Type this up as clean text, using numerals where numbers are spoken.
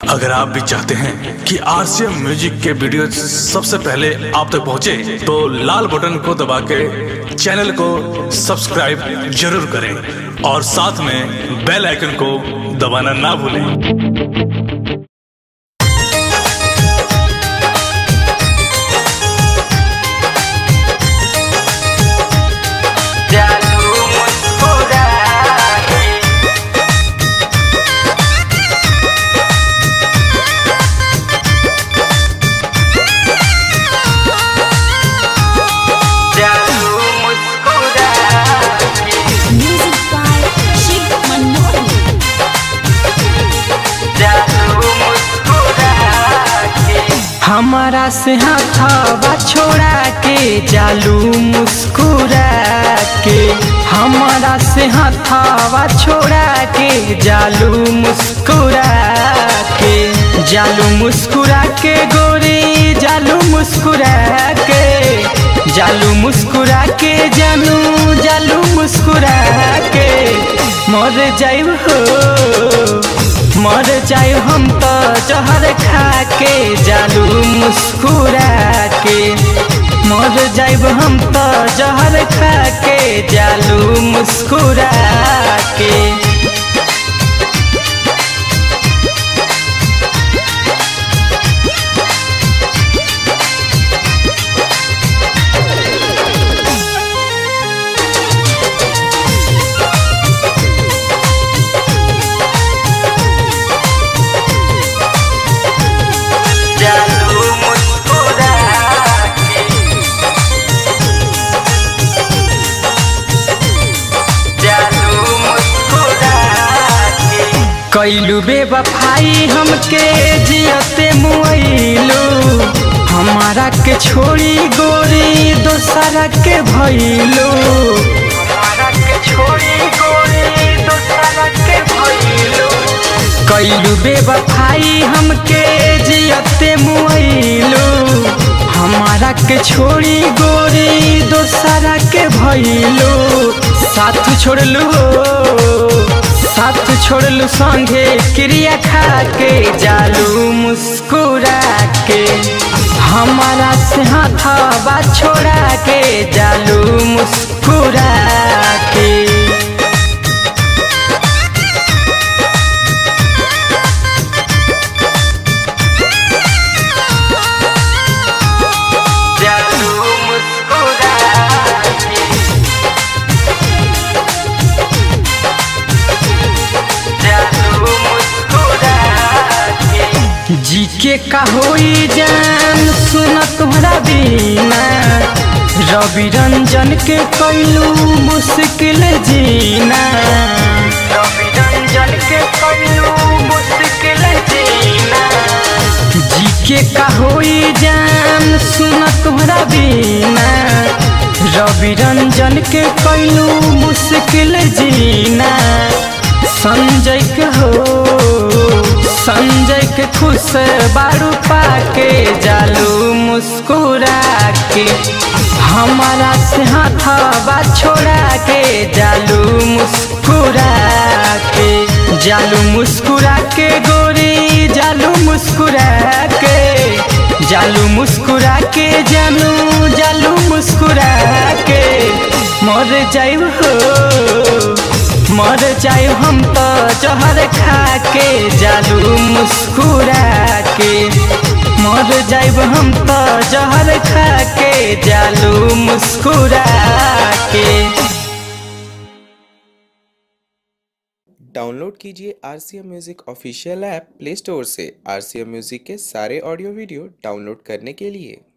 अगर आप भी चाहते हैं कि आरसीएम म्यूजिक के वीडियो सबसे पहले आप तक पहुंचे, तो लाल बटन को दबा के चैनल को सब्सक्राइब जरूर करें और साथ में बेल आइकन को दबाना ना भूलें। हमारा से हाथवा छोड़ा के जालू मुस्कुरा के, हमारा से हाथवा छोड़ा के जालू मुस्कुरा के, जालू मुस्कुरा के गोरी जालू मुस्कुरा के, जालू मुस्कुरा के जानू जालू मुस्कुरा के, मर जाइब हो मर जाए हम तो जहर खा के जालू मुस्कुरा के, मर जाइब हम तो जहर खा के जालू मुस्कुरा के। कैलू बेवफाई हमके जियते मुआइलू, हमारा के छोड़ी गोरी दोसरा के भइलू, हमारा के छोड़ी गोरी दोसरा के भइलू। कैलू बेवफाई हमके जियते मुआइलू, हमारा के छोड़ी गोरी दोसरा के भइलू। साथ छोड़लू साथ छोड़लू संगे क्रिया खा के जालू मुस्कुरा के, हमारा से हाथवा छोड़ा के जालू मुस्कुरा के। जी के का होई जान सुन तुम्हारा बिना, रवि रंजन के कैलू मुश्किल जीना, रवि रंजन के कैलू मुश्किल जीना। जी के का होई जान सुन तुम्हारा बिना, रवि रंजन के कैलू मुश्किल जीना। संजय के संजय के खुश बारू पाके जालू मुस्कुरा के, हमारा से हाथवा छोड़ा के जालू मुस्कुरा के, जालू मुस्कुरा के गोरी जालू मुस्कुरा के, जालू मुस्कुरा के जानू जालू मुस्कुरा के, मर जाइब हो मर जाए हम तो जहर खा के जालू मुस्कुरा के, मर जाइब हम तो जहर खा के जालू मुस्कुरा के। डाउनलोड कीजिए RCM music official app play store से आरसीएम म्यूजिक के सारे ऑडियो वीडियो डाउनलोड करने के लिए।